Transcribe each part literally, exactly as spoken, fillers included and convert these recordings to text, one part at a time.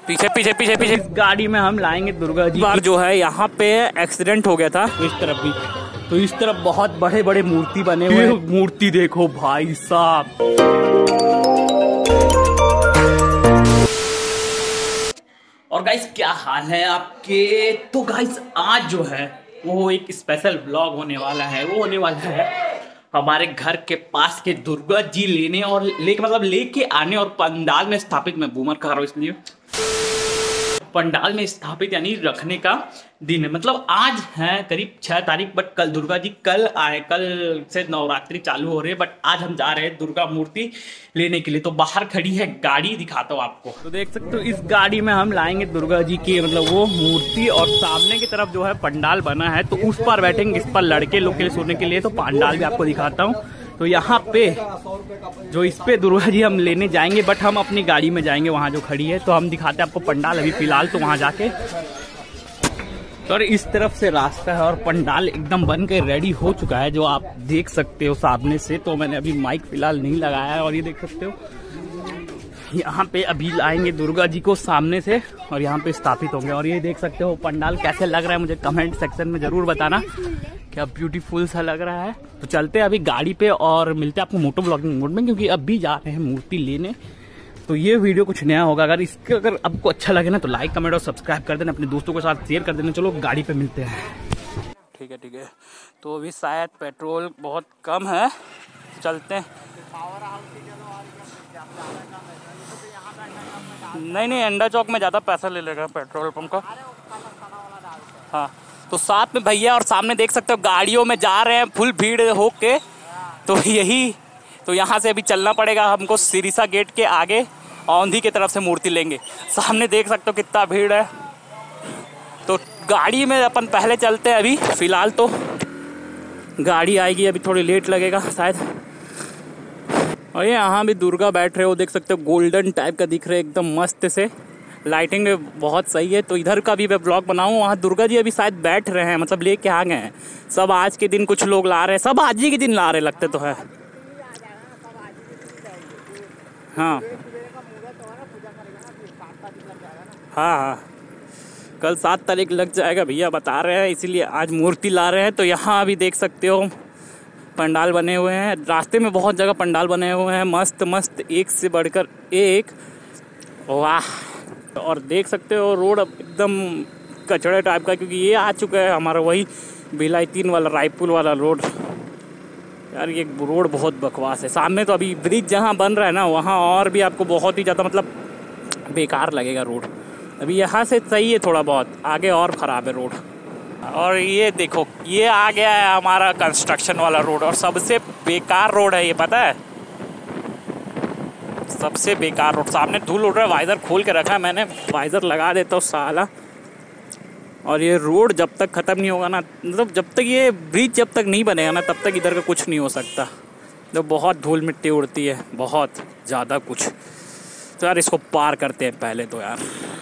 पीछे पीछे पीछे पीछे गाड़ी में हम लाएंगे दुर्गा जी। बार जो है यहाँ पे एक्सीडेंट हो गया था। इस तरफ भी, तो इस तरफ बहुत बड़े बड़े मूर्ति बने हुए हैं। मूर्ति देखो भाई साहब। और गाइस क्या हाल है आपके। तो गाइस आज जो है वो एक स्पेशल व्लॉग होने वाला है। वो होने वाला है हमारे घर के पास के दुर्गा जी लेने और लेके मतलब लेके आने और पंडाल में स्थापित, मैं बूमर कह रहा हूँ इसलिए, पंडाल में स्थापित यानी रखने का दिन है। मतलब आज है करीब छह तारीख, बट कल दुर्गा जी कल आए, कल से नवरात्रि चालू हो रहे हैं। बट आज हम जा रहे हैं दुर्गा मूर्ति लेने के लिए। तो बाहर खड़ी है गाड़ी, दिखाता हूँ आपको। तो देख सकते हो इस गाड़ी में हम लाएंगे दुर्गा जी की मतलब वो मूर्ति, और सामने की तरफ जो है पंडाल बना है तो उस पर बैठेंगे, इस पर लड़के लोग के लिए सोने के लिए। तो पंडाल भी आपको दिखाता हूँ। तो यहाँ पे जो इस पे दुर्गा जी हम लेने जाएंगे, बट हम अपनी गाड़ी में जाएंगे वहाँ जो खड़ी है। तो हम दिखाते हैं आपको पंडाल अभी फिलहाल तो वहाँ जाके। तो और इस तरफ से रास्ता है और पंडाल एकदम बन के रेडी हो चुका है, जो आप देख सकते हो सामने से। तो मैंने अभी माइक फिलहाल नहीं लगाया है। और ये देख सकते हो यहाँ पे अभी लाएंगे दुर्गा जी को सामने से और यहाँ पे स्थापित होंगे। और ये देख सकते हो पंडाल कैसे लग रहा है, मुझे कमेंट सेक्शन में जरूर बताना क्या ब्यूटीफुल सा लग रहा है। तो चलते हैं अभी गाड़ी पे और मिलते हैं आपको मोटो ब्लॉगिंग मोड में, क्योंकि अभी जा रहे हैं मूर्ति लेने। तो ये वीडियो कुछ नया होगा। अगर इसके अगर आपको अच्छा लगे ना तो लाइक कमेंट और सब्सक्राइब कर देना, अपने दोस्तों के साथ शेयर कर देना। चलो गाड़ी पे मिलते हैं। ठीक है ठीक है। तो अभी शायद पेट्रोल बहुत कम है, चलते हैं। नहीं नहीं, अंडा चौक में ज़्यादा पैसा ले लेगा पेट्रोल पंप का। हाँ, तो साथ में भैया और सामने देख सकते हो गाड़ियों में जा रहे हैं फुल भीड़ हो के। तो यही, तो यहाँ से अभी चलना पड़ेगा हमको सिरिसा गेट के आगे, औंधी की तरफ से मूर्ति लेंगे। सामने देख सकते हो कितना भीड़ है। तो गाड़ी में अपन पहले चलते हैं अभी फिलहाल। तो गाड़ी आएगी अभी, थोड़ी लेट लगेगा शायद। और ये यहाँ भी दुर्गा बैठ रहे हो, देख सकते हो गोल्डन टाइप का दिख रहे एकदम मस्त से। लाइटिंग में बहुत सही है। तो इधर का भी मैं ब्लॉग बनाऊँ। वहाँ दुर्गा जी अभी शायद बैठ रहे हैं, मतलब लेके आ गए हैं सब। आज के दिन कुछ लोग ला रहे हैं, सब आज ही के दिन ला रहे लगते तो है। हाँ हाँ हाँ, कल सात तारीख लग जाएगा भैया बता रहे हैं, इसीलिए आज मूर्ति ला रहे हैं। तो यहाँ अभी देख सकते हो पंडाल बने हुए हैं। रास्ते में बहुत जगह पंडाल बने हुए हैं, मस्त मस्त, एक से बढ़कर एक। वाह। और देख सकते हो रोड एकदम कचड़े टाइप का, क्योंकि ये आ चुका है हमारा वही भिलाई तीन वाला रायपुर वाला रोड। यार ये रोड बहुत बकवास है। सामने तो अभी ब्रिज जहाँ बन रहा है ना, वहाँ और भी आपको बहुत ही ज़्यादा मतलब बेकार लगेगा रोड। अभी यहाँ से सही है थोड़ा बहुत, आगे और ख़राब है रोड। और ये देखो ये आ गया है हमारा कंस्ट्रक्शन वाला रोड, और सबसे बेकार रोड है ये, पता है, सबसे बेकार रोड। सामने धूल उड़ रहा है, वाइजर खोल के रखा है मैंने, वाइजर लगा देता हूँ साला। और ये रोड जब तक ख़त्म नहीं होगा ना, मतलब जब तक ये ब्रिज जब तक नहीं बनेगा ना, तब तक इधर का कुछ नहीं हो सकता। तो बहुत धूल मिट्टी उड़ती है, बहुत ज़्यादा कुछ। तो यार इसको पार करते हैं पहले तो यार।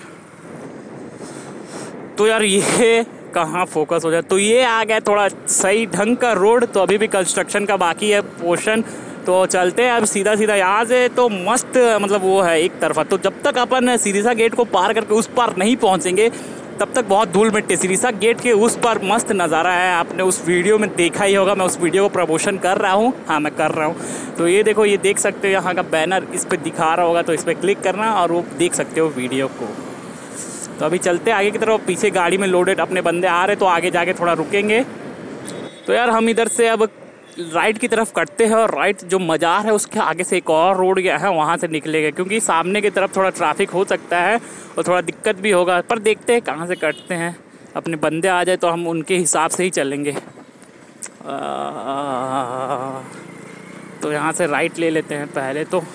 तो यार ये कहाँ फोकस हो जाए। तो ये आ गया थोड़ा सही ढंग का रोड। तो अभी भी कंस्ट्रक्शन का बाकी है पोर्शन। तो चलते हैं अब सीधा सीधा यहाँ से। तो मस्त मतलब वो है एक तरफा। तो जब तक अपन सिरिसा गेट को पार करके उस पार नहीं पहुँचेंगे तब तक बहुत धूल मिट्टी। सिरिसा गेट के उस पर मस्त नज़ारा है, आपने उस वीडियो में देखा ही होगा। मैं उस वीडियो को प्रमोशन कर रहा हूँ, हाँ मैं कर रहा हूँ। तो ये देखो, ये देख सकते हो यहाँ का बैनर इस पर दिखा रहा होगा, तो इस पर क्लिक करना और वो देख सकते हो वीडियो को। तो अभी चलते आगे की तरफ। पीछे गाड़ी में लोडेड अपने बंदे आ रहे, तो आगे जाके थोड़ा रुकेंगे। तो यार हम इधर से अब राइट की तरफ कटते हैं, और राइट जो मज़ार है उसके आगे से एक और रोड गया है, वहाँ से निकलेंगे, क्योंकि सामने की तरफ थोड़ा ट्रैफिक हो सकता है और थोड़ा दिक्कत भी होगा। पर देखते हैं कहाँ से कटते हैं, अपने बंदे आ जाए तो हम उनके हिसाब से ही चलेंगे। तो यहाँ से राइट ले लेते हैं पहले तो।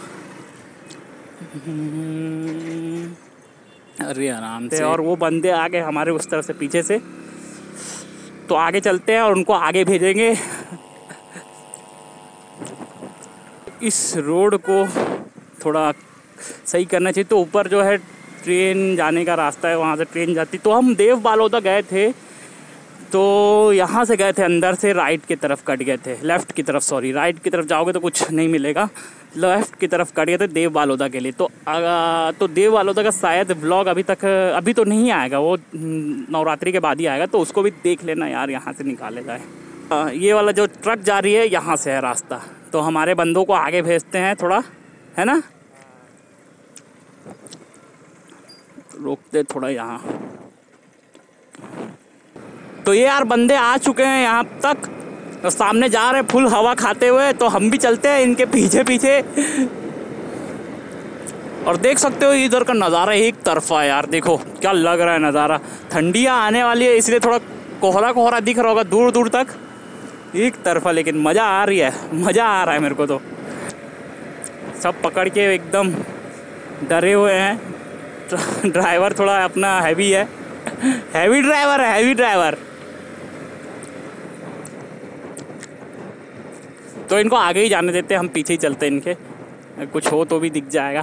अरे आराम से। और वो बंदे आ गए हमारे उस तरफ से पीछे से, तो आगे चलते हैं और उनको आगे भेजेंगे। इस रोड को थोड़ा सही करना चाहिए। तो ऊपर जो है ट्रेन जाने का रास्ता है, वहाँ से ट्रेन जाती। तो हम देव बालोदा गए थे, तो यहाँ से गए थे अंदर से, राइट की तरफ कट गए थे, लेफ़्ट की तरफ, सॉरी राइट की तरफ जाओगे तो कुछ नहीं मिलेगा। लेफ्ट की तरफ कट गए थे देव बालोदा के लिए। तो आ, तो देव बालोदा का शायद व्लॉग अभी तक अभी तो नहीं आएगा, वो नवरात्रि के बाद ही आएगा, तो उसको भी देख लेना यार, यहाँ से निकाले जाए। ये वाला जो ट्रक जा रही है यहाँ से है रास्ता, तो हमारे बंदों को आगे भेजते हैं थोड़ा, है ना, रोकते थोड़ा यहाँ। तो ये यार बंदे आ चुके हैं यहाँ तक, तो सामने जा रहे फुल हवा खाते हुए, तो हम भी चलते हैं इनके पीछे पीछे। और देख सकते हो इधर का नज़ारा एक तरफा है यार, देखो क्या लग रहा है नज़ारा। ठंडियाँ आने वाली है इसलिए थोड़ा कोहरा कोहरा दिख रहा होगा दूर दूर तक, एक तरफा, लेकिन मज़ा आ रही है, मज़ा आ रहा है मेरे को। तो सब पकड़ के एकदम डरे हुए हैं। ड्राइवर थोड़ा अपना हैवी है, हैवी ड्राइवर है, हैवी ड्राइवर। तो इनको आगे ही जाने देते हैं, हम पीछे ही चलते हैं इनके, कुछ हो तो भी दिख जाएगा।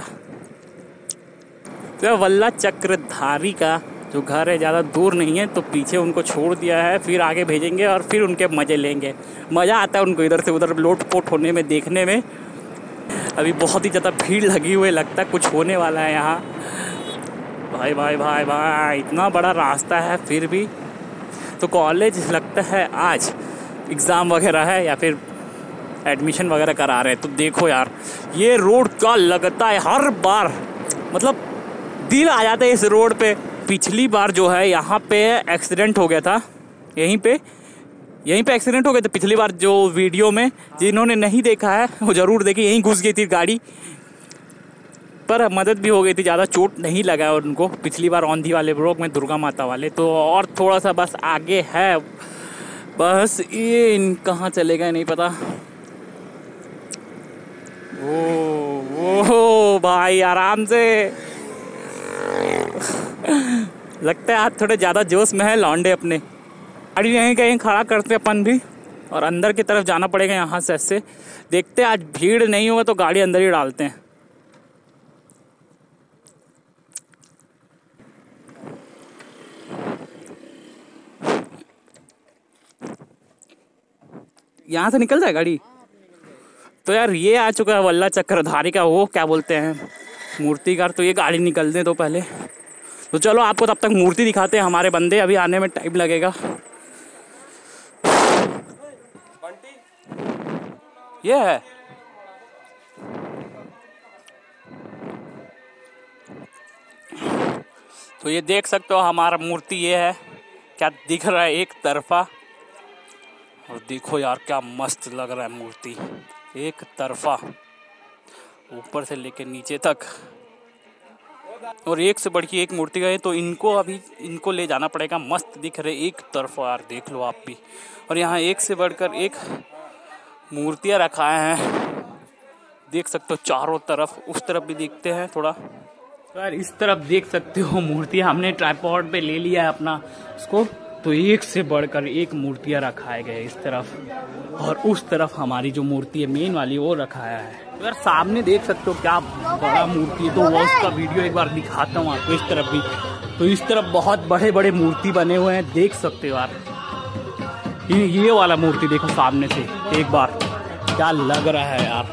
तो वल्ला चक्रधारी का जो घर है ज़्यादा दूर नहीं है, तो पीछे उनको छोड़ दिया है, फिर आगे भेजेंगे और फिर उनके मज़े लेंगे। मज़ा आता है उनको इधर से उधर लोट पोट होने में, देखने में। अभी बहुत ही ज़्यादा भीड़ लगी हुई, लगता है कुछ होने वाला है यहाँ। भाई भाई भाई भाई इतना बड़ा रास्ता है फिर भी। तो कॉलेज लगता है आज एग्ज़ाम वगैरह है या फिर एडमिशन वगैरह करा रहे हैं। तो देखो यार ये रोड क्या लगता है, हर बार मतलब दिल आ जाता है इस रोड पे। पिछली बार जो है यहाँ पे एक्सीडेंट हो गया था, यहीं पे यहीं पे एक्सीडेंट हो गया था पिछली बार। जो वीडियो में जिन्होंने नहीं देखा है वो ज़रूर देखिए, यहीं घुस गई थी गाड़ी, पर मदद भी हो गई थी, ज़्यादा चोट नहीं लगा है उनको पिछली बार औंधी वाले ब्लॉग में, दुर्गा माता वाले। तो और थोड़ा सा बस आगे है, बस ये कहाँ चलेगा नहीं पता। ओ ओ भाई आराम से। लगता है आज थोड़े ज़्यादा जोश में है लौंडे अपने। गाड़ी यहीं कहीं खड़ा करते अपन भी, और अंदर की तरफ जाना पड़ेगा यहाँ से। ऐसे देखते हैं आज भीड़ नहीं होगा तो गाड़ी अंदर ही डालते हैं। यहाँ से निकल जाए गाड़ी। तो यार ये आ चुका है वल्ला चक्रधारी का, वो क्या बोलते हैं मूर्तिकार। तो ये गाड़ी निकल दे तो पहले, तो चलो आपको तब तक मूर्ति दिखाते हैं। हमारे बंदे अभी आने में टाइम लगेगा। ये है तो ये देख सकते हो हमारा मूर्ति ये है, क्या दिख रहा है एक तरफा। और देखो यार क्या मस्त लग रहा है मूर्ति, एक तरफा ऊपर से लेके नीचे तक। और एक से बढ़ के एक मूर्ति गए, तो इनको अभी इनको ले जाना पड़ेगा। मस्त दिख रहे एक तरफा यार, देख लो आप भी। और यहाँ एक से बढ़कर एक मूर्तियाँ रखाए हैं, देख सकते हो चारों तरफ। उस तरफ भी देखते हैं थोड़ा। तो यार इस तरफ देख सकते हो मूर्तियाँ हमने ट्राइपॉड पे ले लिया है अपना इसको। तो एक से बढ़कर एक मूर्तियाँ रखाए गए इस तरफ, और उस तरफ हमारी जो मूर्ति है मेन वाली वो रखाया है। तो यार सामने देख सकते हो क्या बड़ा मूर्ति है। तो वो उसका वीडियो एक बार दिखाता हूँ आपको। इस तरफ भी, तो इस तरफ बहुत बड़े बड़े मूर्ति बने हुए हैं, देख सकते हो यार। ये ये वाला मूर्ति देखो सामने से एक बार, क्या लग रहा है यार,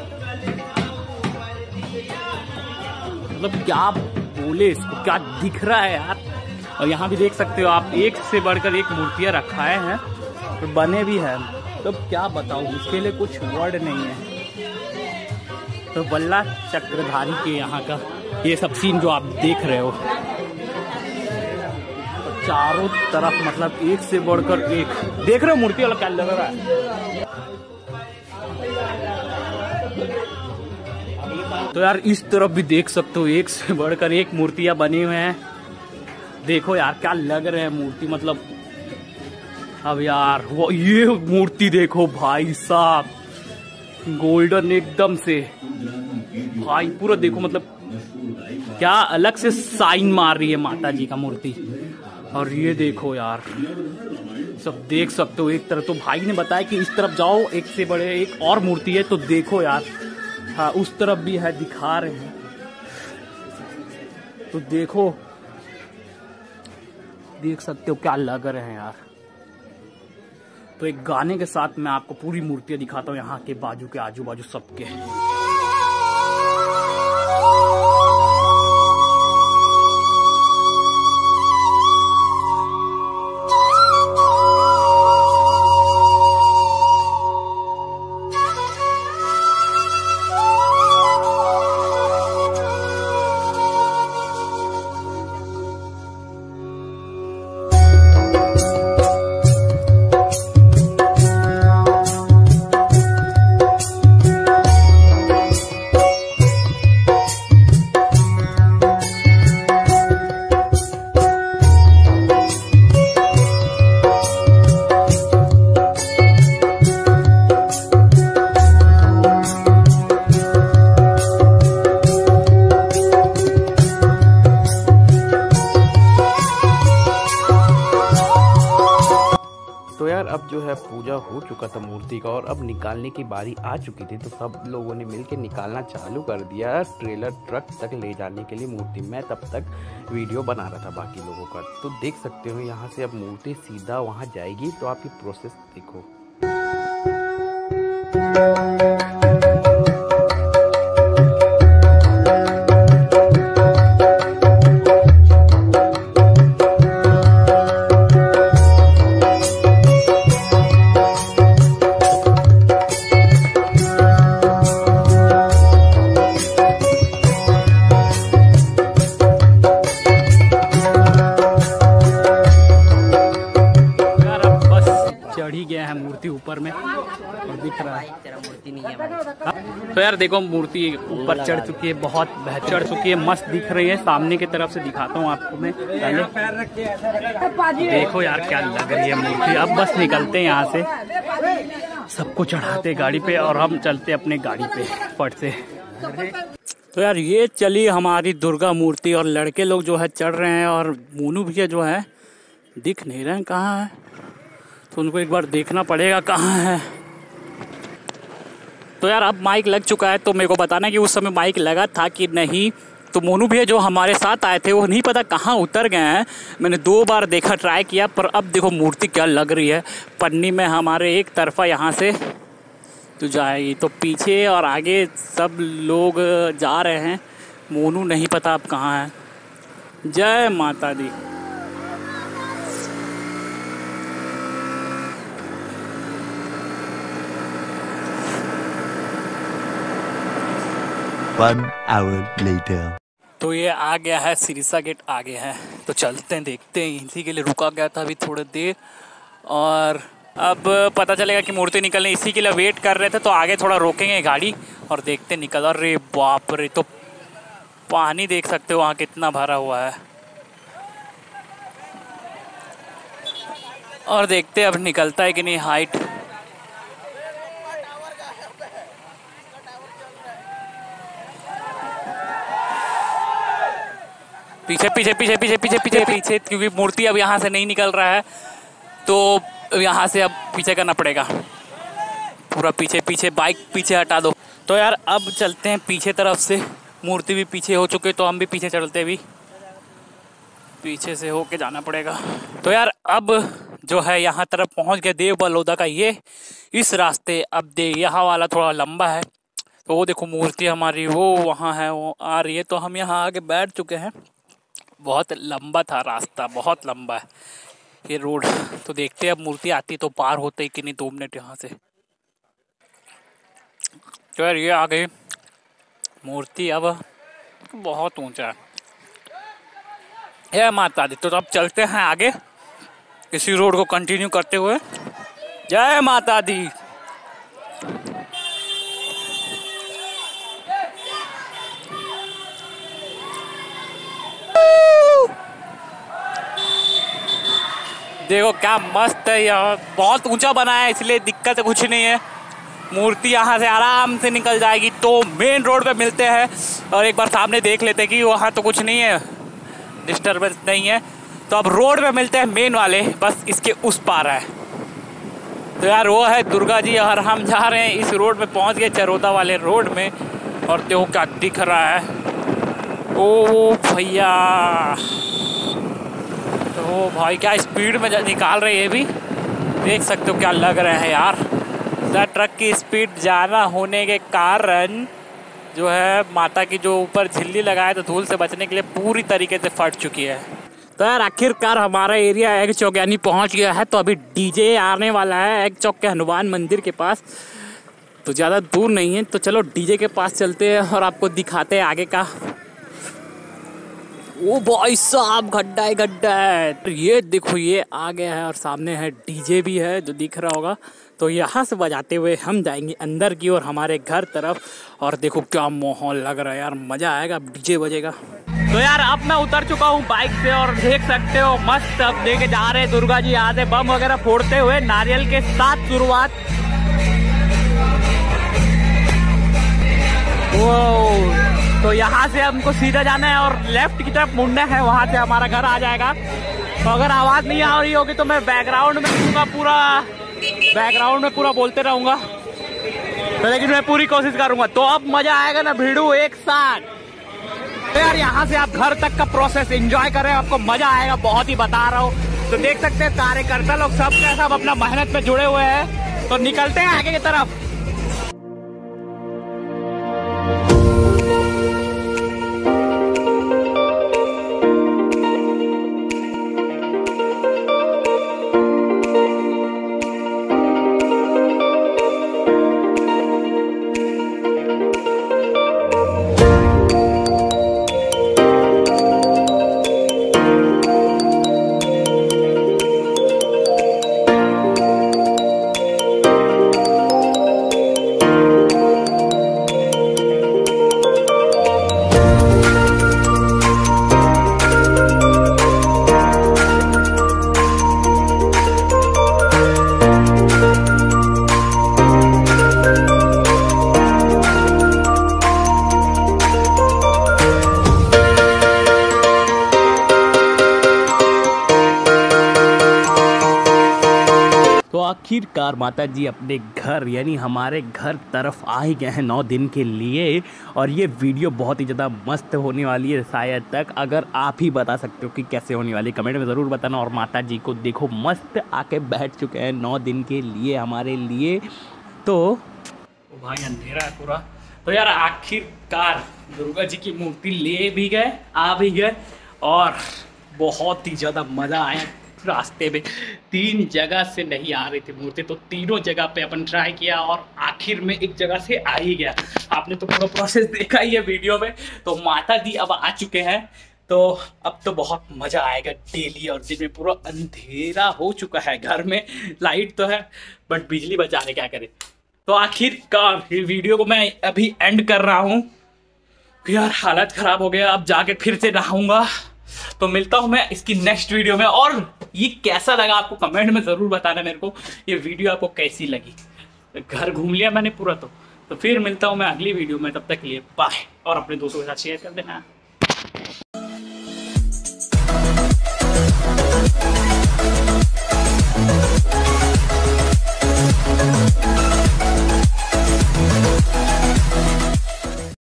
मतलब क्या बोले इसको, क्या दिख रहा है यार। और यहाँ भी देख सकते हो आप, एक से बढ़कर एक मूर्तियाँ रखाए हैं, तो बने भी हैं। तो क्या बताऊँ, उसके लिए कुछ वर्ड नहीं है। तो वल्ला चक्रधारी के यहाँ का ये सब सीन जो आप देख रहे हो, तो चारों तरफ मतलब एक से बढ़कर एक देख रहे हो मूर्ति वाला, क्या लग रहा है। तो यार इस तरफ भी देख सकते हो, एक से बढ़कर एक मूर्तियाँ बनी हुए हैं। देखो यार क्या लग रहे हैं मूर्ति, मतलब अब यार वो ये मूर्ति देखो भाई साहब, गोल्डन एकदम से भाई, पूरा देखो मतलब क्या अलग से साइन मार रही है माता जी का मूर्ति। और ये देखो यार सब देख सकते हो एक तरफ। तो भाई ने बताया कि इस तरफ जाओ, एक से बड़े एक और मूर्ति है। तो देखो यार, हाँ उस तरफ भी है, दिखा रहे हैं। तो देखो देख सकते हो क्या लग रहे हैं यार। तो एक गाने के साथ मैं आपको पूरी मूर्तियां दिखाता हूँ यहाँ के बाजू के आजू बाजू सबके। अब जो है पूजा हो चुका था मूर्ति का और अब निकालने की बारी आ चुकी थी, तो सब लोगों ने मिलकर निकालना चालू कर दिया ट्रेलर ट्रक तक ले जाने के लिए मूर्ति। मैं तब तक वीडियो बना रहा था बाकी लोगों का, तो देख सकते हो यहाँ से अब मूर्ति सीधा वहाँ जाएगी। तो आप ये प्रोसेस देखो। चढ़ ही गया है मूर्ति ऊपर में और दिख रहा है तेरा मूर्ति नहीं है। तो यार देखो मूर्ति ऊपर चढ़ चुकी है, बहुत बेहतर चढ़ चुकी है, मस्त दिख रही है। सामने की तरफ से दिखाता हूँ आपको मैं पहले। देखो यार क्या लग रही है मूर्ति। अब बस निकलते हैं यहाँ से, सबको चढ़ाते गाड़ी पे और हम चलते अपने गाड़ी पे फट से। तो यार ये चली हमारी दुर्गा मूर्ति और लड़के लोग जो है चढ़ रहे हैं और मोनू भैया जो है दिख नहीं रहे हैं, कहाँ है, तो उनको एक बार देखना पड़ेगा कहाँ है। तो यार अब माइक लग चुका है, तो मेरे को बताना कि उस समय माइक लगा था कि नहीं। तो मोनू भैया जो हमारे साथ आए थे वो नहीं पता कहाँ उतर गए हैं। मैंने दो बार देखा, ट्राई किया, पर अब देखो मूर्ति क्या लग रही है पन्नी में हमारे एक तरफा यहाँ से तो जाएगी। तो पीछे और आगे सब लोग जा रहे हैं, मोनू नहीं पता अब कहाँ है। जय माता दी। One hour later. तो ये आ गया है, सिरसा गेट आ गया है, तो चलते हैं देखते हैं। इसी के लिए रुका गया था अभी थोड़ी देर और अब पता चलेगा कि मूर्ति निकलने, इसी के लिए वेट कर रहे थे। तो आगे थोड़ा रोकेंगे गाड़ी और देखते निकल। अरे बाप रे, तो पानी देख सकते हो वहाँ कितना भरा हुआ है। और देखते अब निकलता है कि नहीं हाइट। पीछे पीछे पीछे पीछे पीछे पीछे पीछे क्योंकि मूर्ति अब यहाँ से नहीं निकल रहा है, तो यहाँ से अब पीछे करना पड़ेगा पूरा। पीछे पीछे बाइक पीछे हटा दो। तो यार अब चलते हैं पीछे तरफ से, मूर्ति भी पीछे हो चुके, तो हम भी पीछे चलते भी पीछे से होके जाना पड़ेगा। तो यार अब जो है यहाँ तरफ पहुँच गए, देव बलौदा का ये इस रास्ते। अब दे यहाँ वाला थोड़ा लंबा है, तो वो देखो मूर्ति हमारी वो वहाँ है, वो आ रही है। तो हम यहाँ आके बैठ चुके हैं। बहुत लंबा था रास्ता, बहुत लंबा है ये रोड। तो देखते हैं अब मूर्ति आती तो पार होते ही कि नहीं दो मिनट यहाँ से। तो यार ये आ गई मूर्ति, अब बहुत ऊंचा है। जय माता दी। तो अब चलते हैं आगे इसी रोड को कंटिन्यू करते हुए। जय माता दी। देखो क्या मस्त है, यह बहुत ऊंचा बना है इसलिए दिक्कत कुछ नहीं है। मूर्ति यहाँ से आराम से निकल जाएगी। तो मेन रोड पे मिलते हैं और एक बार सामने देख लेते हैं कि वहाँ तो कुछ नहीं है, डिस्टर्बेंस नहीं है। तो अब रोड पे मिलते हैं मेन वाले, बस इसके उस पार है। तो यार वो है दुर्गा जी और हम जा रहे हैं इस रोड पे, पहुँच गए चरोदा वाले रोड में। और देखो क्या दिख रहा है, ओ भैया, तो भाई क्या स्पीड में निकाल रहे हैं, भी देख सकते हो क्या लग रहे हैं यार। ट्रक की स्पीड ज़्यादा होने के कारण जो है माता की जो ऊपर झिल्ली लगाए तो धूल से बचने के लिए पूरी तरीके से फट चुकी है। तो यार आखिरकार हमारा एरिया एग चौक यानी पहुंच गया है। तो अभी डीजे आने वाला है एग चौक के हनुमान मंदिर के पास, तो ज़्यादा दूर नहीं है। तो चलो डीजे के पास चलते हैं और आपको दिखाते हैं आगे का। ओ भाई साहब, गड्ढा है गड्ढा है। तो ये देखो ये आ गया है और सामने है डीजे भी है जो दिख रहा होगा। तो यहाँ से बजाते हुए हम जाएंगे अंदर की ओर हमारे घर तरफ। और देखो क्या माहौल लग रहा है यार, मज़ा आएगा, डीजे बजेगा। तो यार अब मैं उतर चुका हूँ बाइक से और देख सकते हो मस्त अब लेके जा रहे हैं दुर्गा जी आधे बम वगैरह फोड़ते हुए नारियल के साथ शुरुआत। वो तो यहाँ से हमको सीधा जाना है और लेफ्ट की तरफ मुड़ना है, वहाँ से हमारा घर आ जाएगा। तो अगर आवाज़ नहीं आ रही होगी तो मैं बैकग्राउंड में दूंगा पूरा बैकग्राउंड में पूरा बोलते रहूंगा, तो लेकिन मैं पूरी कोशिश करूंगा। तो अब मजा आएगा ना भिड़ू एक साथ। तो यार यहाँ से आप घर तक का प्रोसेस एंजॉय कर रहे हैं, आपको मजा आएगा, बहुत ही बता रहा हूँ। तो देख सकते हैं कार्यकर्ता लोग सब के सब अपना मेहनत में जुड़े हुए हैं। तो निकलते हैं आगे की तरफ। तो आखिरकार माता जी अपने घर यानी हमारे घर तरफ आ ही गए हैं नौ दिन के लिए। और ये वीडियो बहुत ही ज़्यादा मस्त होने वाली है शायद तक। अगर आप ही बता सकते हो कि कैसे होने वाली, कमेंट में ज़रूर बताना। और माता जी को देखो मस्त आके बैठ चुके हैं नौ दिन के लिए हमारे लिए। तो ओ भाई अंधेरा है पूरा। तो यार आखिरकार दुर्गा जी की मूर्ति ले भी गए, आ भी गए, और बहुत ही ज़्यादा मज़ा आया। रास्ते में तीन जगह से नहीं आ रही थी मूर्ति, तो तीनों जगह पे अपन ट्राई किया और आखिर में एक जगह से आ ही गया। आपने तो पूरा प्रोसेस देखा ही है वीडियो में। तो माता जी अब आ चुके हैं, तो अब तो बहुत मज़ा आएगा डेली। और दिन में पूरा अंधेरा हो चुका है, घर में लाइट तो है बट बिजली बचाने क्या करे। तो आखिरकार ये वीडियो को मैं अभी एंड कर रहा हूँ। यार हालत ख़राब हो गया, अब जाके फिर से नहाऊंगा। तो मिलता हूं मैं इसकी नेक्स्ट वीडियो में। और ये कैसा लगा आपको कमेंट में ज़रूर बताना मेरे को, ये वीडियो आपको कैसी लगी। घर घूम लिया मैंने पूरा। तो तो फिर मिलता हूं मैं अगली वीडियो में, तब तक के लिए बाय। और अपने दोस्तों के साथ शेयर कर देना।